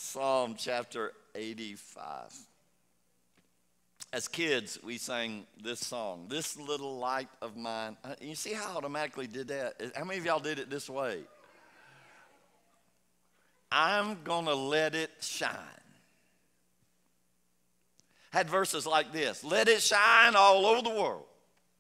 Psalm chapter 85. As kids, we sang this song, "This Little Light of Mine." You see how I automatically did that? How many of y'all did it this way? I'm gonna let it shine. Had verses like this: let it shine all over the world.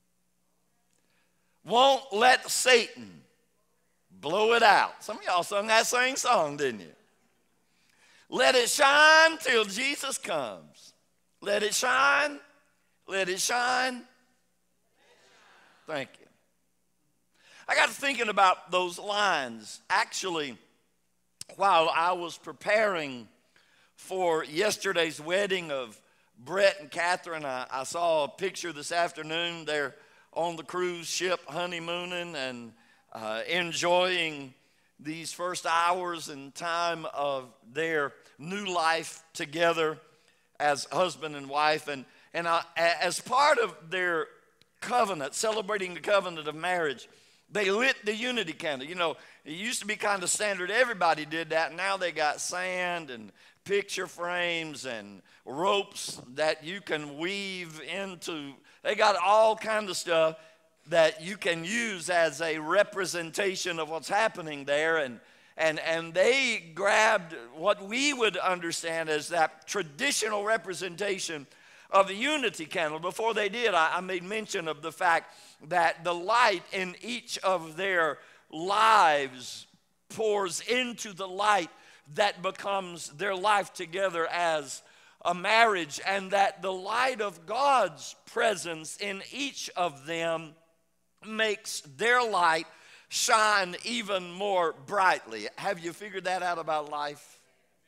Won't let Satan blow it out. Some of y'all sung that same song, didn't you? Let it shine till Jesus comes. Let it shine. Let it shine. Thank you. I got to thinking about those lines. Actually, while I was preparing for yesterday's wedding of Brett and Catherine, I saw a picture this afternoon. They're on the cruise ship honeymooning and enjoying these first hours and time of their new life together as husband and wife. And as part of their covenant, celebrating the covenant of marriage, they lit the unity candle. You know, it used to be kind of standard. Everybody did that. Now they got sand and picture frames and ropes that you can weave into. They got all kinds of stuff that you can use as a representation of what's happening there. And they grabbed what we would understand as that traditional representation of the unity candle. Before they did, I made mention of the fact that the light in each of their lives pours into the light that becomes their life together as a marriage, and that the light of God's presence in each of them makes their light shine even more brightly. Have you figured that out about life?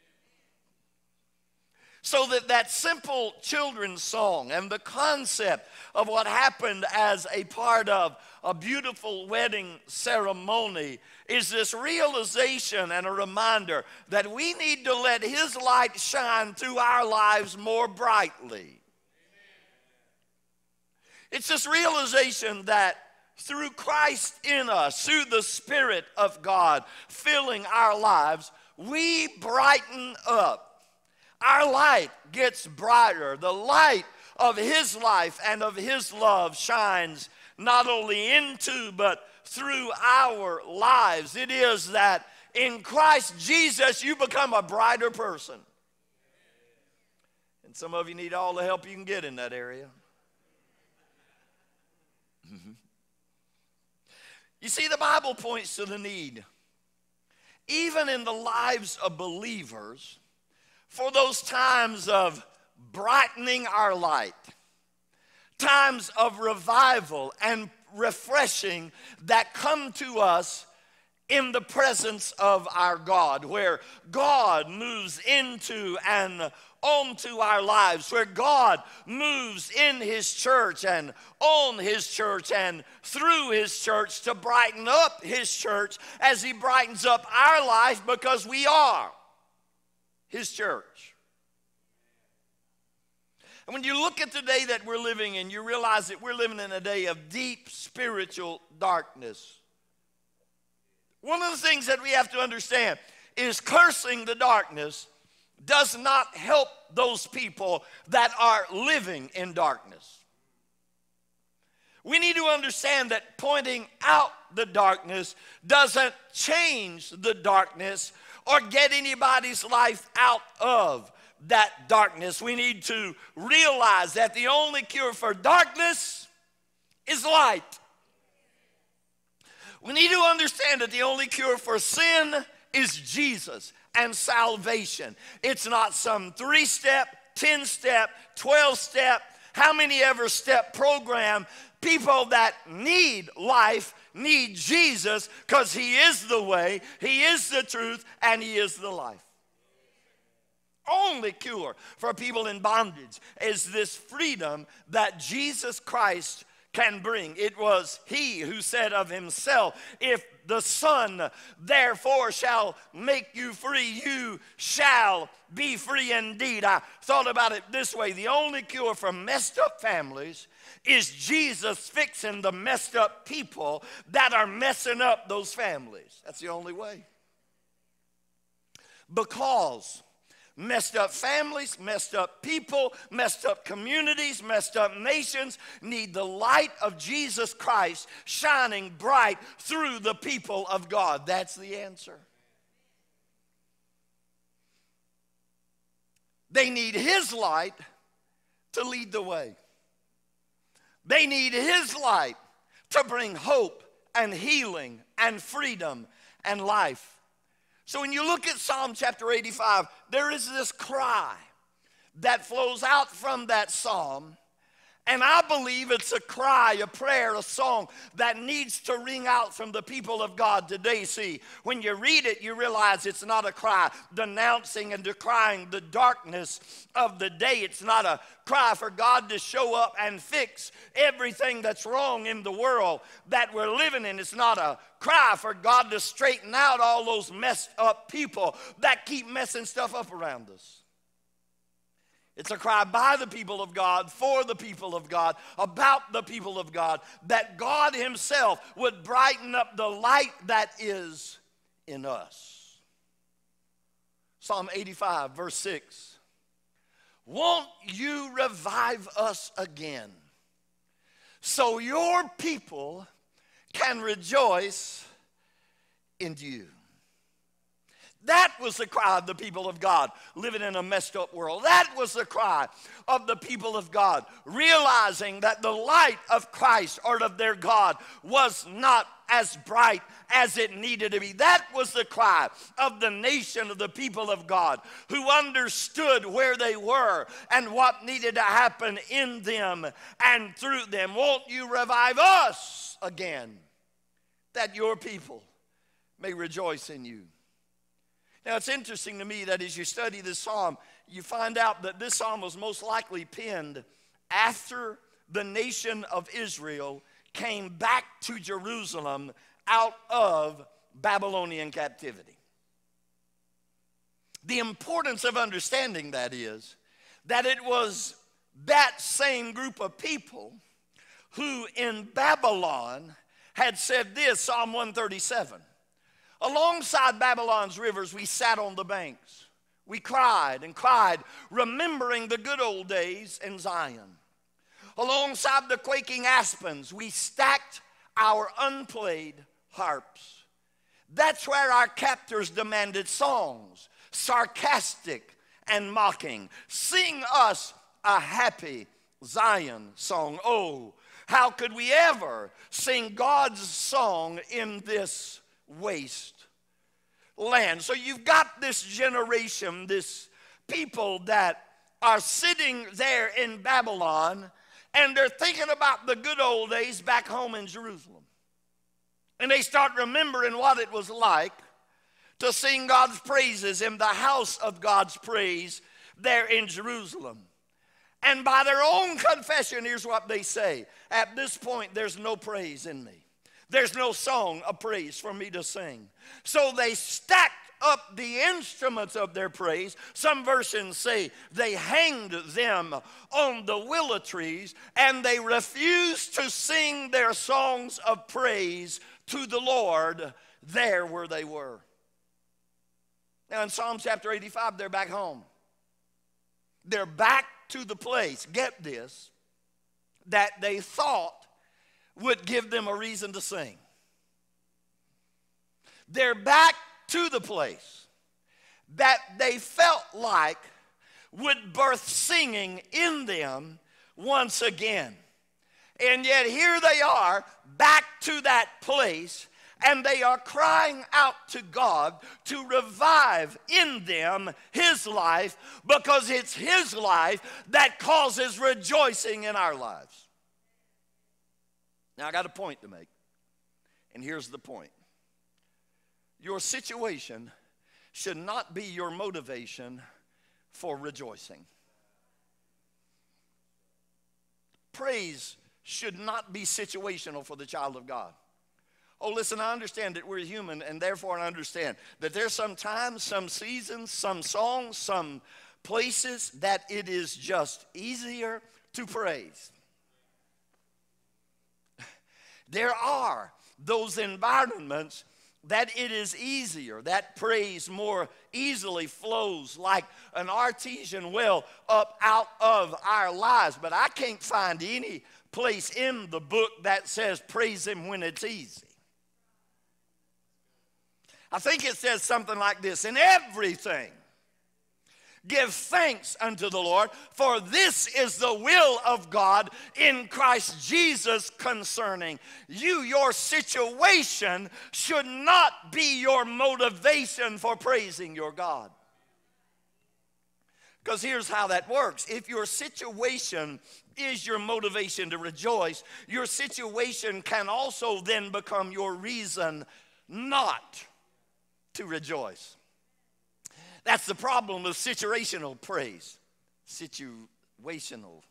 So that simple children's song and the concept of what happened as a part of a beautiful wedding ceremony is this realization and a reminder that we need to let His light shine through our lives more brightly. It's this realization that through Christ in us, through the Spirit of God filling our lives, we brighten up. Our light gets brighter. The light of His life and of His love shines not only into but through our lives. It is that in Christ Jesus you become a brighter person. And some of you need all the help you can get in that area. You see, the Bible points to the need, even in the lives of believers, for those times of brightening our light, times of revival and refreshing that come to us in the presence of our God, where God moves into and onto our lives, where God moves in His church and on His church and through His church to brighten up His church as He brightens up our life, because we are His church. And when you look at the day that we're living in, you realize that we're living in a day of deep spiritual darkness. One of the things that we have to understand is cursing the darkness does not help those people that are living in darkness. We need to understand that pointing out the darkness doesn't change the darkness or get anybody's life out of that darkness. We need to realize that the only cure for darkness is light. We need to understand that the only cure for sin is Jesus and salvation. It's not some 3-step, 10-step, 12-step, how many ever step program. People that need life need Jesus, because He is the way, He is the truth, and He is the life. Only cure for people in bondage is this freedom that Jesus Christ can bring. It was He who said of Himself, "If the Son therefore shall make you free, you shall be free indeed." I thought about it this way: the only cure for messed up families is Jesus fixing the messed up people that are messing up those families. That's the only way. Because Messed up families, messed up people, messed up communities, messed up nations need the light of Jesus Christ shining bright through the people of God. That's the answer. They need His light to lead the way. They need His light to bring hope and healing and freedom and life. So when you look at Psalm chapter 85, there is this cry that flows out from that psalm. And I believe it's a cry, a prayer, a song that needs to ring out from the people of God today. See, when you read it, you realize it's not a cry denouncing and decrying the darkness of the day. It's not a cry for God to show up and fix everything that's wrong in the world that we're living in. It's not a cry for God to straighten out all those messed up people that keep messing stuff up around us. It's a cry by the people of God, for the people of God, about the people of God, that God Himself would brighten up the light that is in us. Psalm 85, verse 6. Won't you revive us again, so your people can rejoice in you? That was the cry of the people of God living in a messed up world. That was the cry of the people of God realizing that the light of Christ or of their God was not as bright as it needed to be. That was the cry of the nation of the people of God who understood where they were and what needed to happen in them and through them. Won't you revive us again, that your people may rejoice in you? Now, it's interesting to me that as you study this psalm, you find out that this psalm was most likely penned after the nation of Israel came back to Jerusalem out of Babylonian captivity. The importance of understanding that is that it was that same group of people who in Babylon had said this, Psalm 137. Alongside Babylon's rivers, we sat on the banks. We cried and cried, remembering the good old days in Zion. Alongside the quaking aspens, we stacked our unplayed harps. That's where our captors demanded songs, sarcastic and mocking. Sing us a happy Zion song. Oh, how could we ever sing God's song in this waste land? So you've got this generation, this people that are sitting there in Babylon, and they're thinking about the good old days back home in Jerusalem. And they start remembering what it was like to sing God's praises in the house of God's praise there in Jerusalem. And by their own confession, here's what they say: at this point, there's no praise in me. There's no song of praise for me to sing. So they stacked up the instruments of their praise. Some versions say they hanged them on the willow trees, and they refused to sing their songs of praise to the Lord there where they were. Now in Psalm chapter 85, they're back home. They're back to the place, get this, that they thought would give them a reason to sing. They're back to the place that they felt like would birth singing in them once again. And yet here they are back to that place, and they are crying out to God to revive in them His life, because it's His life that causes rejoicing in our lives. Now, I got a point to make, and here's the point. Your situation should not be your motivation for rejoicing. Praise should not be situational for the child of God. Oh, listen, I understand that we're human, and therefore I understand that there's some times, some seasons, some songs, some places that it is just easier to praise. There are those environments that it is easier, that praise more easily flows like an artesian well up out of our lives. But I can't find any place in the book that says praise him when it's easy. I think it says something like this: in everything give thanks unto the Lord, for this is the will of God in Christ Jesus concerning you. Your situation should not be your motivation for praising your God. Because here's how that works. If your situation is your motivation to rejoice, your situation can also then become your reason not to rejoice. That's the problem with situational praise. Situational.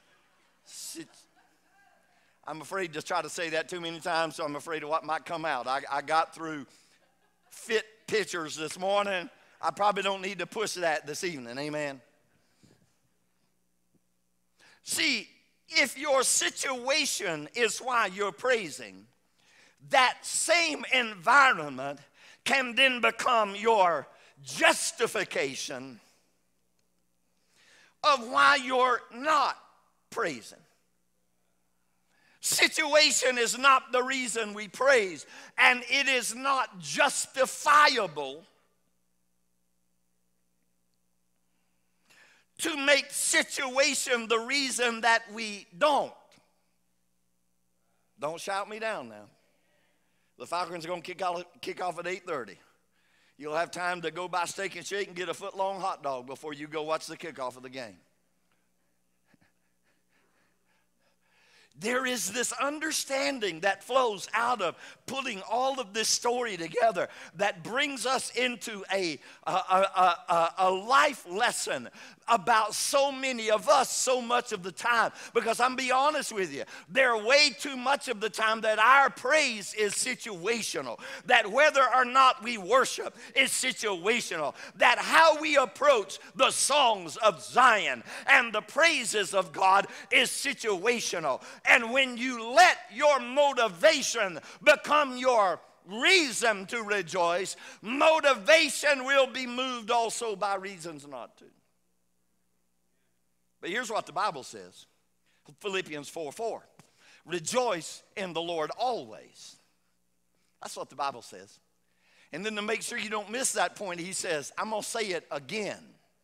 I'm afraid to try to say that too many times, so I'm afraid of what might come out. I got through fit pictures this morning. I probably don't need to push that this evening. Amen. See, if your situation is why you're praising, that same environment can then become your justification of why you're not praising. Situation is not the reason we praise, and it is not justifiable to make situation the reason that we don't. Don't shout me down now. The Falcons are going to kick off at 8:30. You'll have time to go buy Steak and Shake and get a foot-long hot dog before you go watch the kickoff of the game. There is this understanding that flows out of putting all of this story together that brings us into a life lesson about so many of us so much of the time. Because I'm be honest with you, there are way too much of the time that our praise is situational. That whether or not we worship is situational. That how we approach the songs of Zion and the praises of God is situational. And when you let your motivation become your reason to rejoice, motivation will be moved also by reasons not to. But here's what the Bible says. Philippians 4:4. Rejoice in the Lord always. That's what the Bible says. And then to make sure you don't miss that point, he says, I'm going to say it again.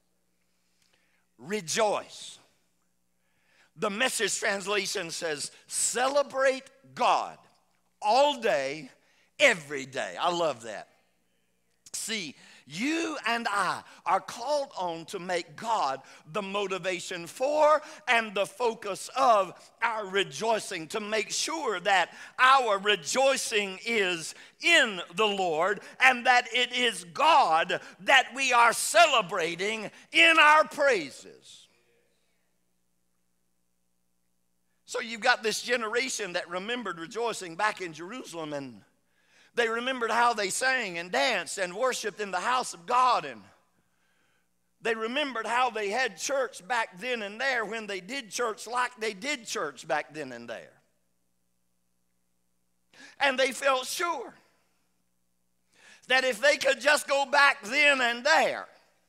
Rejoice. The Message translation says, celebrate God all day, every day. I love that. See, you and I are called on to make God the motivation for and the focus of our rejoicing, to make sure that our rejoicing is in the Lord and that it is God that we are celebrating in our praises. So you've got this generation that remembered rejoicing back in Jerusalem, and they remembered how they sang and danced and worshiped in the house of God, and they remembered how they had church back then and there when they did church like they did church back then and there. And they felt sure that if they could just go back then and there,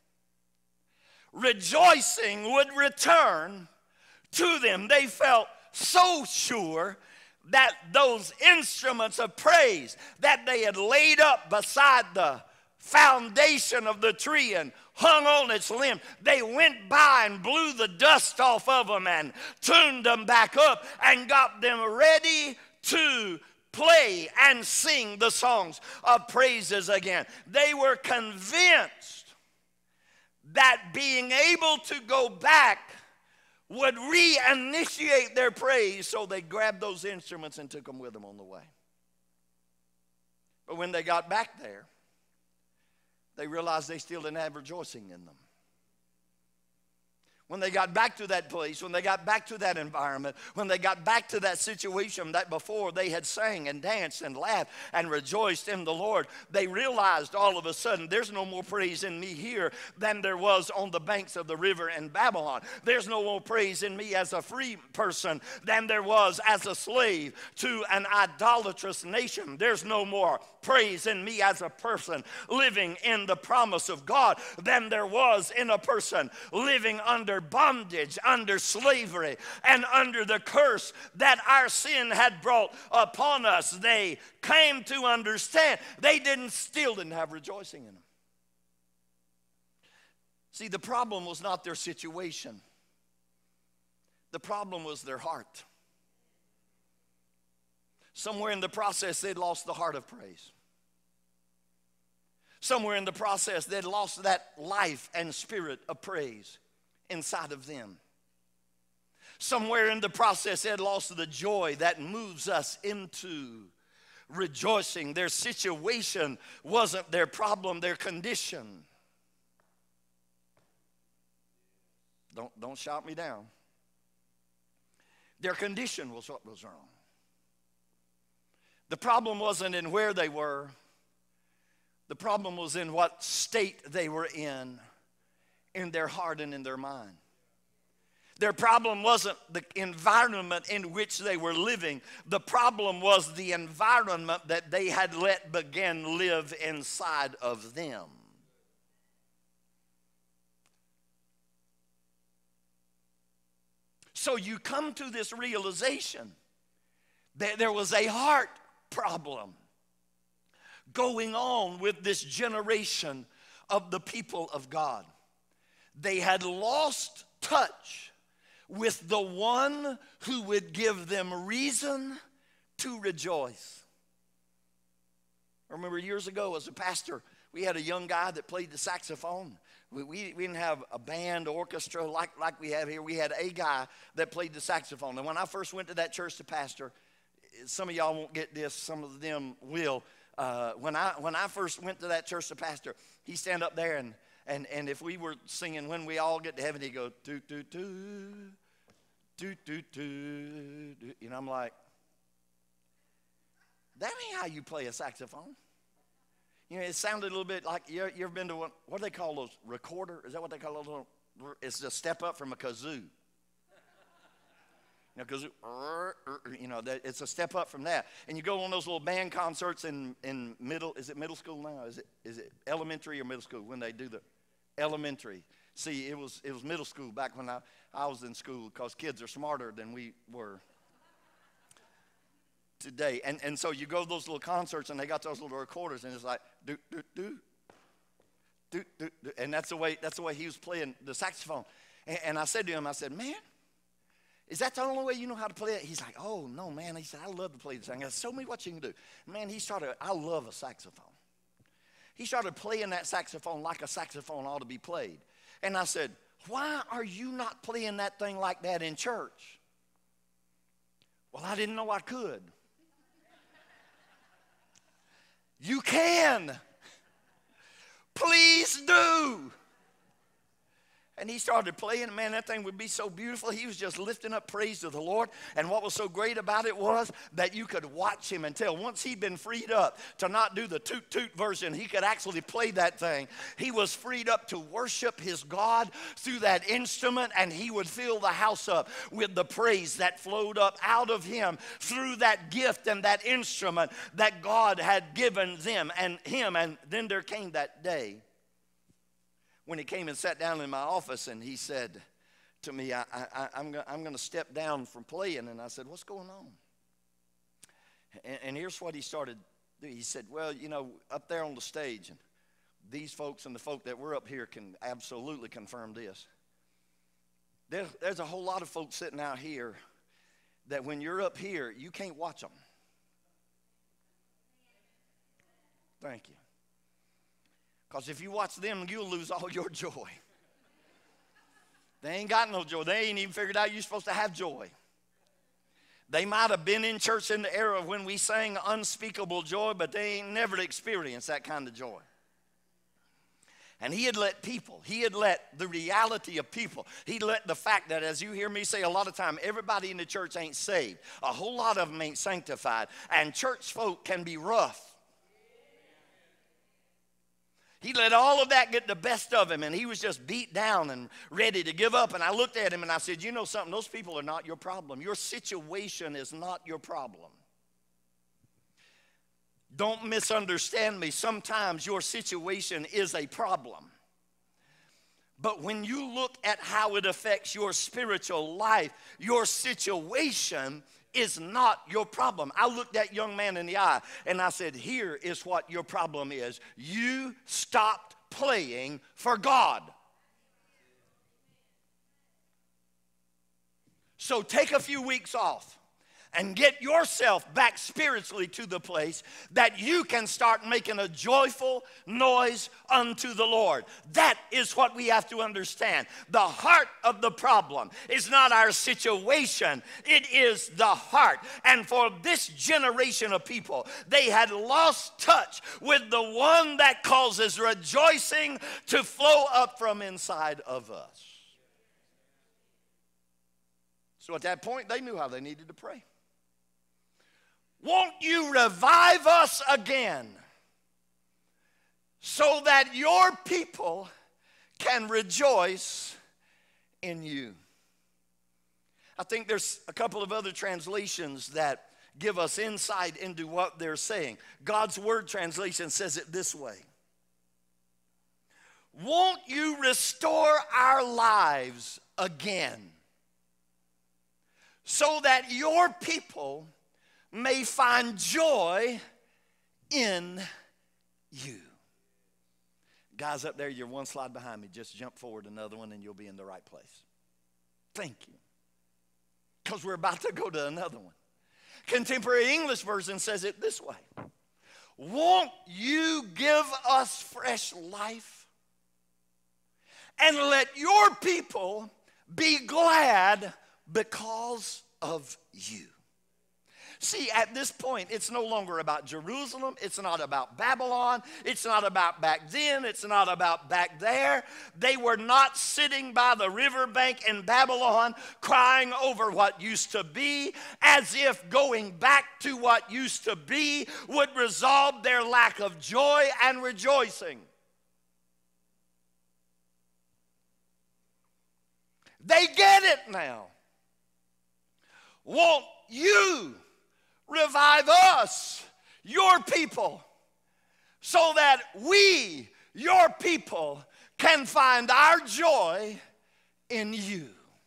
rejoicing would return to them. They felt so sure that those instruments of praise that they had laid up beside the foundation of the tree and hung on its limb, they went by and blew the dust off of them and tuned them back up and got them ready to play and sing the songs of praises again. They were convinced that being able to go back would reinitiate their praise, so they grabbed those instruments and took them with them on the way. But when they got back there, they realized they still didn't have rejoicing in them. When they got back to that place, when they got back to that environment, when they got back to that situation that before they had sang and danced and laughed and rejoiced in the Lord, they realized all of a sudden there's no more praise in me here than there was on the banks of the river in Babylon. There's no more praise in me as a free person than there was as a slave to an idolatrous nation. There's no more praise in me as a person living in the promise of God than there was in a person living under bondage, under slavery, and under the curse that our sin had brought upon us. They came to understand. They still didn't have rejoicing in them. See, the problem was not their situation. The problem was their heart. Somewhere in the process, they'd lost the heart of praise. Somewhere in the process, they'd lost that life and spirit of praise inside of them. Somewhere in the process, they'd lost the joy that moves us into rejoicing. Their situation wasn't their problem, their condition. Don't shout me down. Their condition was what was wrong. The problem wasn't in where they were. The problem was in what state they were in their heart and in their mind. Their problem wasn't the environment in which they were living. The problem was the environment that they had let begin live inside of them. So you come to this realization that there was a heart problem going on with this generation of the people of God. They had lost touch with the one who would give them reason to rejoice. I remember years ago as a pastor, we had a young guy that played the saxophone. We didn't have a band, orchestra like we have here. We had a guy that played the saxophone. And when I first went to that church to pastor, some of y'all won't get this, some of them will. When I first went to that church to pastor, he'd stand up there and if we were singing "When We All Get to Heaven," he'd go do do do do do do. You know, I'm like, that ain't how you play a saxophone. You know, it sounded a little bit like, you ever been to what do they call those, recorder? Is that what they call those? It's a step up from a kazoo. You know, kazoo, it's a step up from that. And you go on those little band concerts in middle, is it middle school now? Is it elementary or middle school when they do the elementary? See, it was middle school back when I was in school, because kids are smarter than we were today. And so you go to those little concerts and they got those little recorders and it's like do do do do do, do. And that's the way he was playing the saxophone. And I said to him, I said, "Man, is that the only way you know how to play it?" He's like, "Oh no, man." He said, "I love to play the saxophone." I said, "Show me what you can do." Man, I love a saxophone. He started playing that saxophone like a saxophone ought to be played. And I said, "Why are you not playing that thing like that in church?" "Well, I didn't know I could." You can. Please do. And he started playing, and man, that thing would be so beautiful. He was just lifting up praise to the Lord. And what was so great about it was that you could watch him until once he'd been freed up to not do the toot-toot version, he could actually play that thing. He was freed up to worship his God through that instrument, and he would fill the house up with the praise that flowed up out of him through that gift and that instrument that God had given them and him. And then there came that day when he came and sat down in my office, and he said to me, I'm going to step down from playing. And I said, "What's going on?" And here's what he started doing. He said, "Well, you know, up there on the stage, and these folks and the folk that were up here can absolutely confirm this. There's a whole lot of folks sitting out here that when you're up here, you can't watch them." Thank you. Because if you watch them, you'll lose all your joy. They ain't got no joy. They ain't even figured out you're supposed to have joy. They might have been in church in the era when we sang unspeakable joy, but they ain't never experienced that kind of joy. And he had let the reality of people, he'd let the fact that, as you hear me say a lot of time, everybody in the church ain't saved. A whole lot of them ain't sanctified. And church folk can be rough. He let all of that get the best of him, and he was just beat down and ready to give up. And I looked at him and I said, you know something, those people are not your problem. Your situation is not your problem. Don't misunderstand me. Sometimes your situation is a problem. But when you look at how it affects your spiritual life, your situation is not your problem. I looked that young man in the eye and I said, here is what your problem is. You stopped playing for God. So take a few weeks off and get yourself back spiritually to the place that you can start making a joyful noise unto the Lord. That is what we have to understand. The heart of the problem is not our situation, it is the heart. And for this generation of people, they had lost touch with the one that causes rejoicing to flow up from inside of us. So at that point, they knew how they needed to pray. Won't you revive us again so that your people can rejoice in you? I think there's a couple of other translations that give us insight into what they're saying. God's Word translation says it this way. Won't you restore our lives again so that your people may find joy in you? Guys up there, you're one slide behind me. Just jump forward another one and you'll be in the right place. Thank you. Because we're about to go to another one. Contemporary English version says it this way. Won't you give us fresh life and let your people be glad because of you? See, at this point, it's no longer about Jerusalem. It's not about Babylon. It's not about back then. It's not about back there. They were not sitting by the riverbank in Babylon crying over what used to be, as if going back to what used to be would resolve their lack of joy and rejoicing. They get it now. Won't you revive us, your people, so that we, your people, can find our joy in you?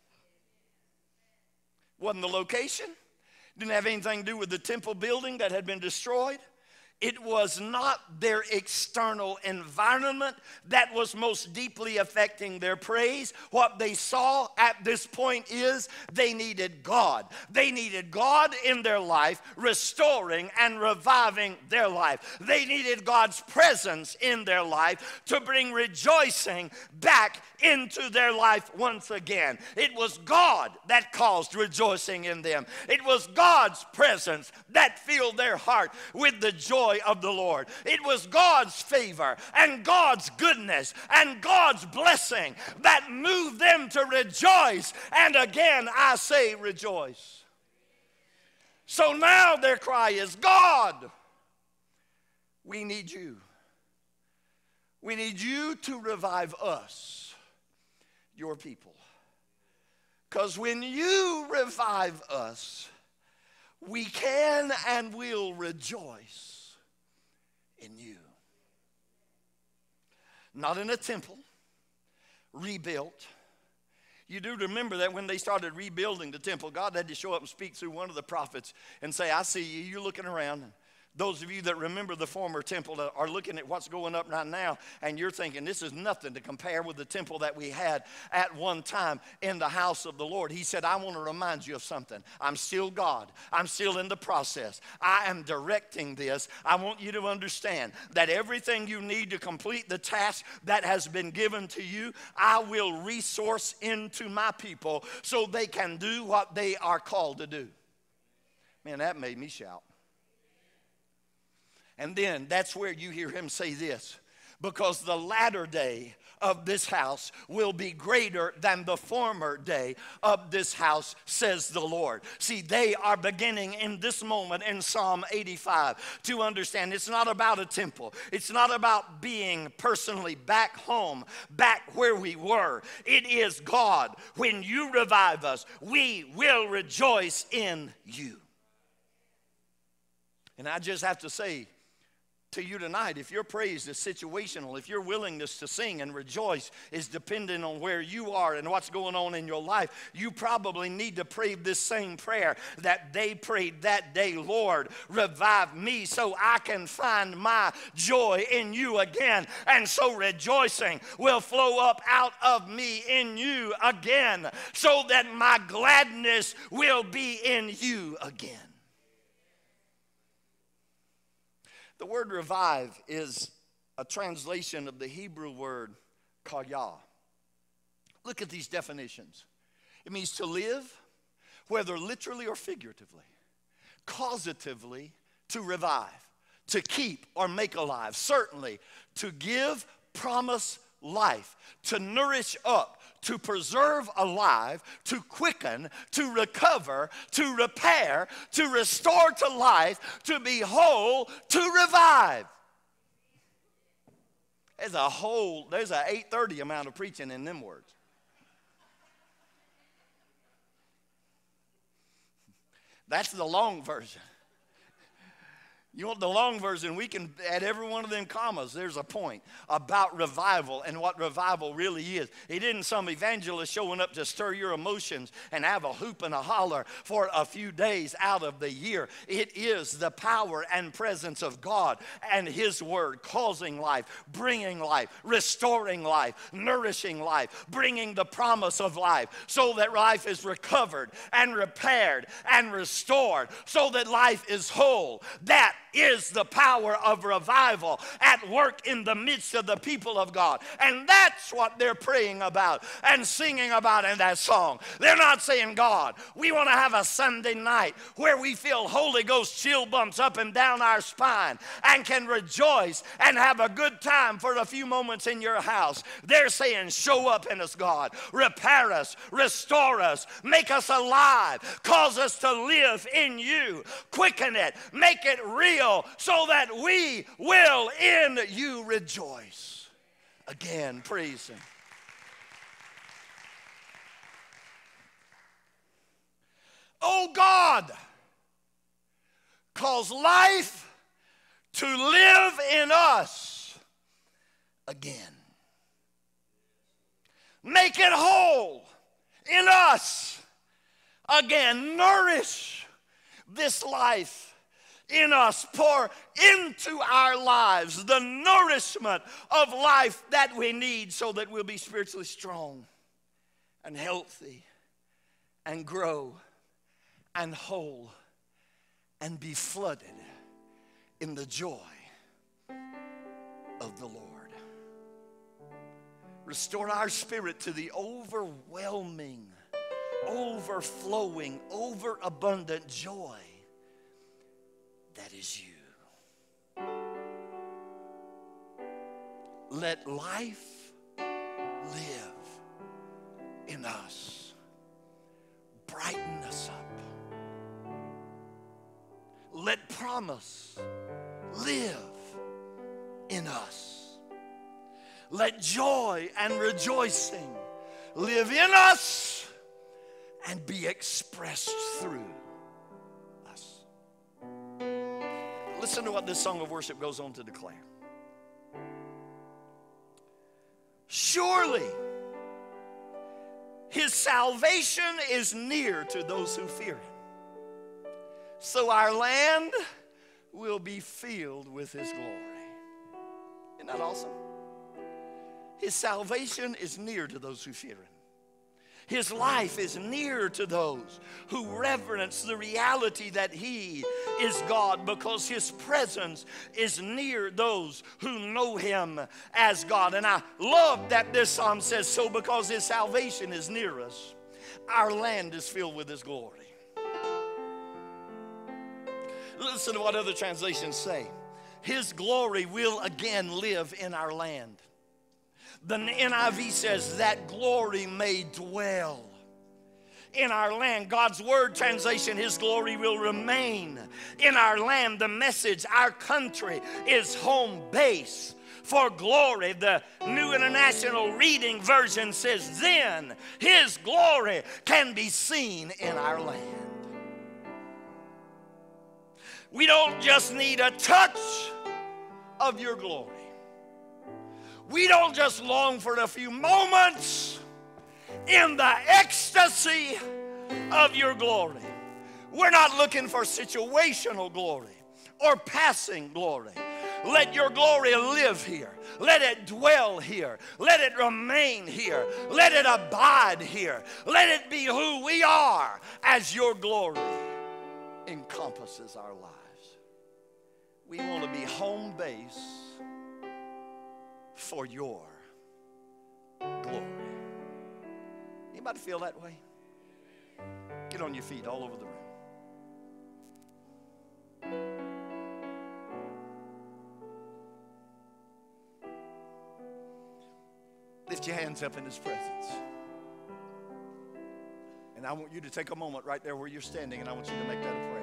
Wasn't the location. Didn't have anything to do with the temple building that had been destroyed. It was not their external environment that was most deeply affecting their praise. What they saw at this point is they needed God. They needed God in their life, restoring and reviving their life. They needed God's presence in their life to bring rejoicing back into their life once again. It was God that caused rejoicing in them. It was God's presence that filled their heart with the joy of the Lord. It was God's favor and God's goodness and God's blessing that moved them to rejoice. And again, I say rejoice. So now their cry is, God, we need you. We need you to revive us, your people. Because when you revive us, we can and will rejoice in you. Not in a temple, rebuilt. You do remember that when they started rebuilding the temple, God had to show up and speak through one of the prophets and say, I see you, you're looking around. Those of you that remember the former temple are looking at what's going up right now, and you're thinking this is nothing to compare with the temple that we had at one time in the house of the Lord. He said, I want to remind you of something. I'm still God. I'm still in the process. I am directing this. I want you to understand that everything you need to complete the task that has been given to you, I will resource into my people so they can do what they are called to do. Man, that made me shout. And then that's where you hear him say this. because the latter day of this house will be greater than the former day of this house, says the Lord. See, they are beginning in this moment in Psalm 85 to understand it's not about a temple. It's not about being personally back home, back where we were. It is God. When you revive us, we will rejoice in you. And I just have to say to you tonight, if your praise is situational, if your willingness to sing and rejoice is dependent on where you are and what's going on in your life, you probably need to pray this same prayer that they prayed that day. Lord, revive me so I can find my joy in you again. And so rejoicing will flow up out of me in you again, so that my gladness will be in you again. The word revive is a translation of the Hebrew word kaya. Look at these definitions. It means to live, whether literally or figuratively. Causatively, to revive, to keep or make alive. Certainly, to give, promise life, to nourish up, to preserve alive, to quicken, to recover, to repair, to restore to life, to be whole, to revive. There's an 8:30 amount of preaching in them words. That's the long version. You want the long version, we can add every one of them commas. There's a point about revival and what revival really is. It isn't some evangelist showing up to stir your emotions and have a hoop and a holler for a few days out of the year. It is the power and presence of God and His Word causing life, bringing life, restoring life, nourishing life, bringing the promise of life so that life is recovered and repaired and restored, so that life is whole. That is the power of revival at work in the midst of the people of God. And that's what they're praying about and singing about in that song. They're not saying, God, we want to have a Sunday night where we feel Holy Ghost chill bumps up and down our spine and can rejoice and have a good time for a few moments in your house. They're saying, show up in us, God. Repair us, restore us, make us alive, cause us to live in you, quicken it, make it real, so that we will in you rejoice. Again, praise Him. Oh God, cause life to live in us again. Make it whole in us again. Nourish this life in us. Pour into our lives the nourishment of life that we need so that we'll be spiritually strong and healthy and grow and whole and be flooded in the joy of the Lord. Restore our spirit to the overwhelming, overflowing, overabundant joy that is you. Let life live in us. Brighten us up. Let promise live in us. Let joy and rejoicing live in us and be expressed through us. Listen to what this song of worship goes on to declare. Surely His salvation is near to those who fear Him. So our land will be filled with His glory. Isn't that awesome? His salvation is near to those who fear Him. His life is near to those who reverence the reality that He is God, because His presence is near those who know Him as God. And I love that this psalm says, so because His salvation is near us, our land is filled with His glory. Listen to what other translations say. His glory will again live in our land. The NIV says that glory may dwell in our land. God's word translation, His glory will remain in our land. The message, our country is home base for glory. The New International Reading Version says, then His glory can be seen in our land. We don't just need a touch of your glory. We don't just long for a few moments in the ecstasy of your glory. We're not looking for situational glory or passing glory. Let your glory live here. Let it dwell here. Let it remain here. Let it abide here. Let it be who we are as your glory encompasses our lives. We want to be home base for your glory. Anybody feel that way? Get on your feet all over the room. Lift your hands up in His presence. And I want you to take a moment right there where you're standing, and I want you to make that a prayer.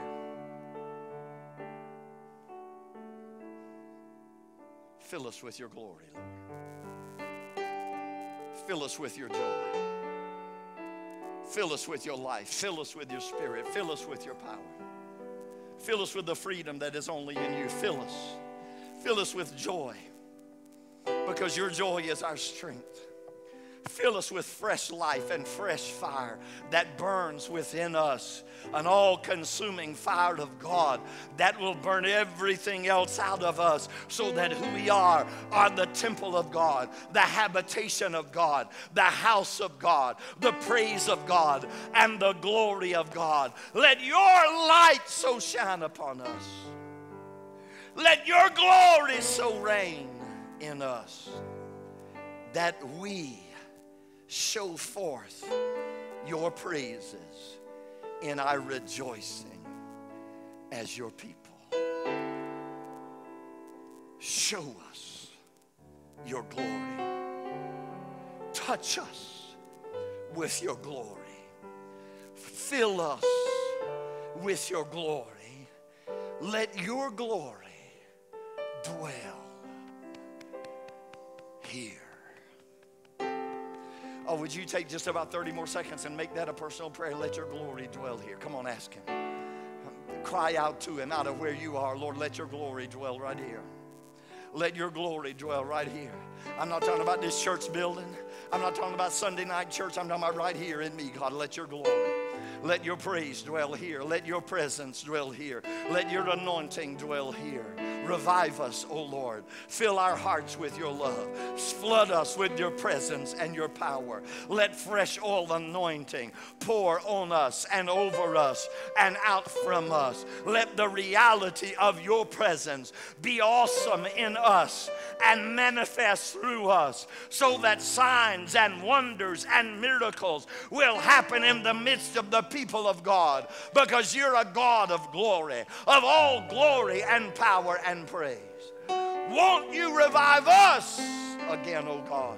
Fill us with your glory, Lord. Fill us with your joy. Fill us with your life. Fill us with your spirit. Fill us with your power. Fill us with the freedom that is only in you. Fill us. Fill us with joy, because your joy is our strength. Fill us with fresh life and fresh fire that burns within us, an all-consuming fire of God that will burn everything else out of us, so that who we are the temple of God, the habitation of God, the house of God, the praise of God, and the glory of God. Let your light so shine upon us. Let your glory so reign in us that we show forth your praises in our rejoicing as your people. Show us your glory. Touch us with your glory. Fill us with your glory. Let your glory dwell here. Oh, would you take just about 30 more seconds and make that a personal prayer? Let your glory dwell here. Come on, ask Him. Cry out to Him out of where you are. Lord, let your glory dwell right here. Let your glory dwell right here. I'm not talking about this church building. I'm not talking about Sunday night church. I'm talking about right here in me. God, let your glory. Let your praise dwell here. Let your presence dwell here. Let your anointing dwell here. Revive us, O Lord. Fill our hearts with your love. Flood us with your presence and your power. Let fresh oil anointing pour on us and over us and out from us. Let the reality of your presence be awesome in us and manifest through us, so that signs and wonders and miracles will happen in the midst of the people of God, because you're a God of glory, of all glory and power and praise. Won't you revive us again, O God,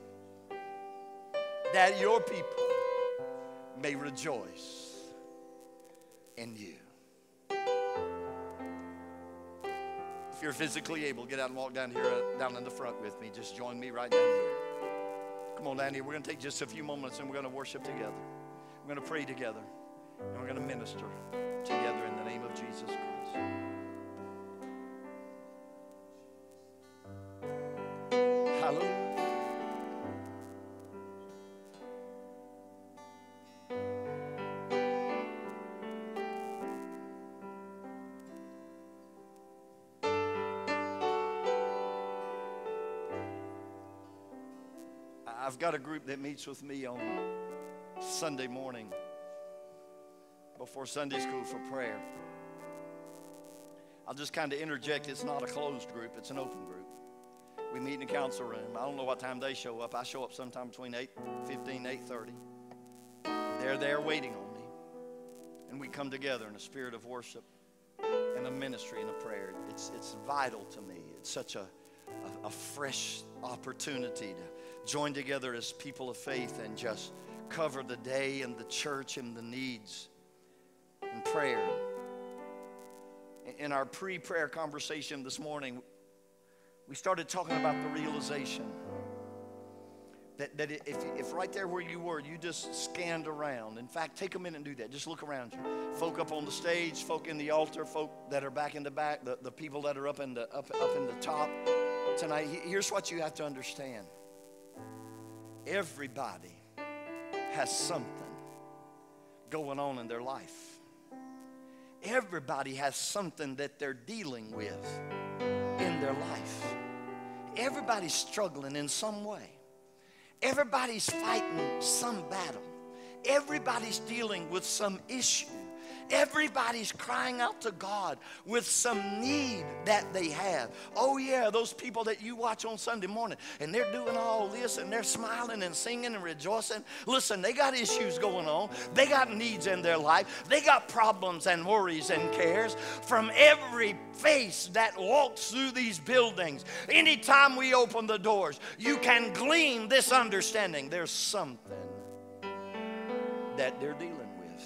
that your people may rejoice in you. If you're physically able, get out and walk down here, down in the front with me. Just join me right down here. Come on down here. We're going to take just a few moments and we're going to worship together. We're going to pray together. And we're going to minister together in the name of Jesus Christ. Hallelujah. I've got a group that meets with me on Sunday morning before Sunday school for prayer. I'll just kind of interject, it's not a closed group, it's an open group. We meet in the council room. I don't know what time they show up. I show up sometime between 8:15 and 8:30. They're there waiting on me. And we come together in a spirit of worship and a ministry and a prayer. It's vital to me. It's such a fresh opportunity to join together as people of faith and just cover the day and the church and the needs in prayer. In our pre-prayer conversation this morning, we started talking about the realization that if right there where you were, you just scanned around. In fact, take a minute and do that. Just look around you. Folk up on the stage, folk in the altar, folk that are back in the back, the people that are up in the top tonight. Here's what you have to understand. Everybody has something going on in their life. Everybody has something that they're dealing with in their life. Everybody's struggling in some way. Everybody's fighting some battle. Everybody's dealing with some issue. Everybody's crying out to God with some need that they have. Oh yeah, those people that you watch on Sunday morning, and they're doing all this, and they're smiling and singing and rejoicing. Listen, they got issues going on. They got needs in their life. They got problems and worries and cares from every face that walks through these buildings. Anytime we open the doors, you can glean this understanding. There's something that they're dealing with.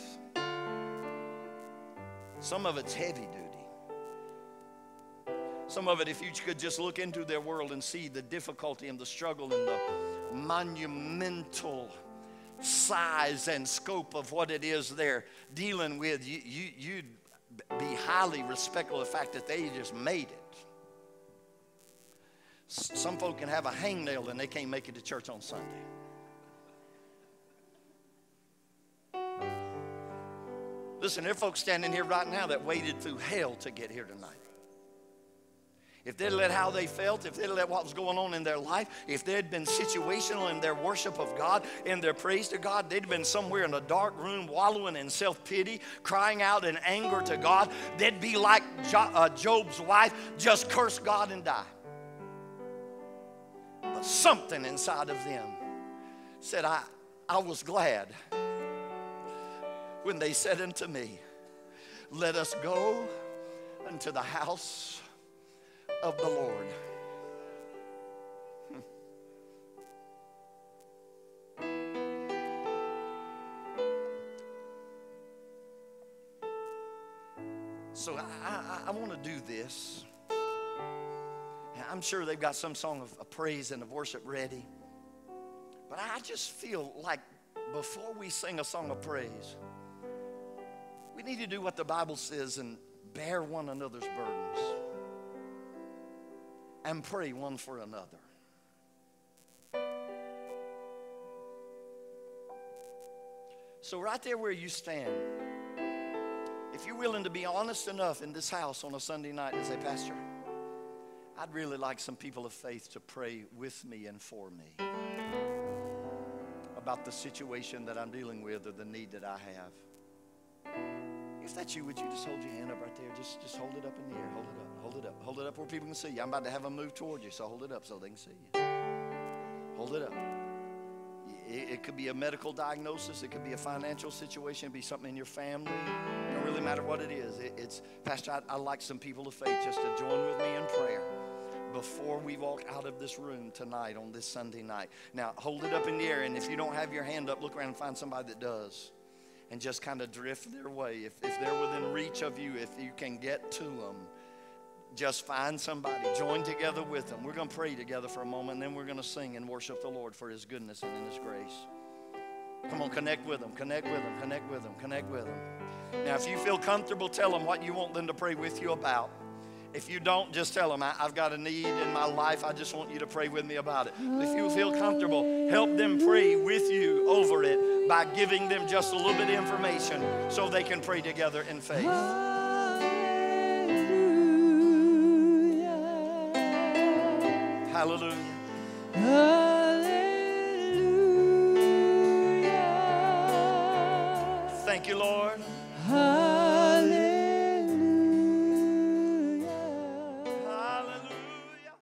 Some of it's heavy duty. Some of it, if you could just look into their world and see the difficulty and the struggle and the monumental size and scope of what it is they're dealing with, you'd be highly respectful of the fact that they just made it. Some folk can have a hangnail and they can't make it to church on Sunday. Listen, there are folks standing here right now that waited through hell to get here tonight. If they'd let how they felt, if they'd let what was going on in their life, if they'd been situational in their worship of God, in their praise to God, they'd been somewhere in a dark room wallowing in self-pity, crying out in anger to God. They'd be like Job's wife, just curse God and die. But something inside of them said, I was glad when they said unto me, let us go unto the house of the Lord. So I want to do this. I'm sure they've got some song of praise and of worship ready. But I just feel like before we sing a song of praise, we need to do what the Bible says and bear one another's burdens and pray one for another. So right there where you stand, if you're willing to be honest enough in this house on a Sunday night and say, Pastor, I'd really like some people of faith to pray with me and for me about the situation that I'm dealing with or the need that I have. If that's you, would you just hold your hand up right there? Just hold it up in the air. Hold it up. Hold it up. Hold it up where people can see you. I'm about to have them move toward you, so hold it up so they can see you. Hold it up. It could be a medical diagnosis. It could be a financial situation. It could be something in your family. It don't really matter what it is. It's Pastor, I'd like some people of faith just to join with me in prayer before we walk out of this room tonight on this Sunday night. Now, hold it up in the air, and if you don't have your hand up, look around and find somebody that does. And just kind of drift their way. If they're within reach of you, if you can get to them, just find somebody. Join together with them. We're going to pray together for a moment, and then we're going to sing and worship the Lord for His goodness and in His grace. Come on, connect with them, connect with them, connect with them, connect with them. Now, if you feel comfortable, tell them what you want them to pray with you about. If you don't, just tell them, I've got a need in my life. I just want you to pray with me about it. If you feel comfortable, help them pray with you over it by giving them just a little bit of information so they can pray together in faith. Hallelujah. Hallelujah. Thank you, Lord. Hallelujah.